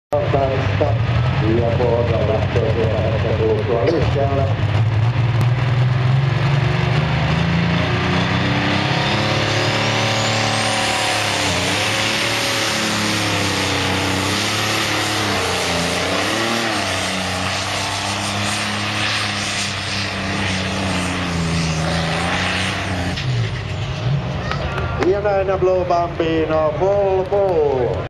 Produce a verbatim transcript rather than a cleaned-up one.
Tanska ja Pohjola lähtee tuolla hetken kuluttua liikkeelle. Ja näin Blue Bambino full pull.